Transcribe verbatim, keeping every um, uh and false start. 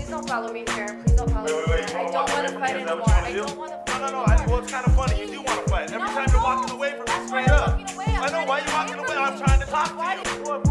don't follow me here. Please don't follow Wait, me wait, wait. here. You I wanna don't walk want away to from fight me? Is that anymore. what you I wanna do? don't want to No, fight no, no. anymore. I, well, it's kind of funny. You do want to fight. Every No, time I you're walking don't. away from me, That's why straight I'm up. walking away. I'm I know. trying Why to you get walking away away? from I'm you. trying to talk to Why you. do you-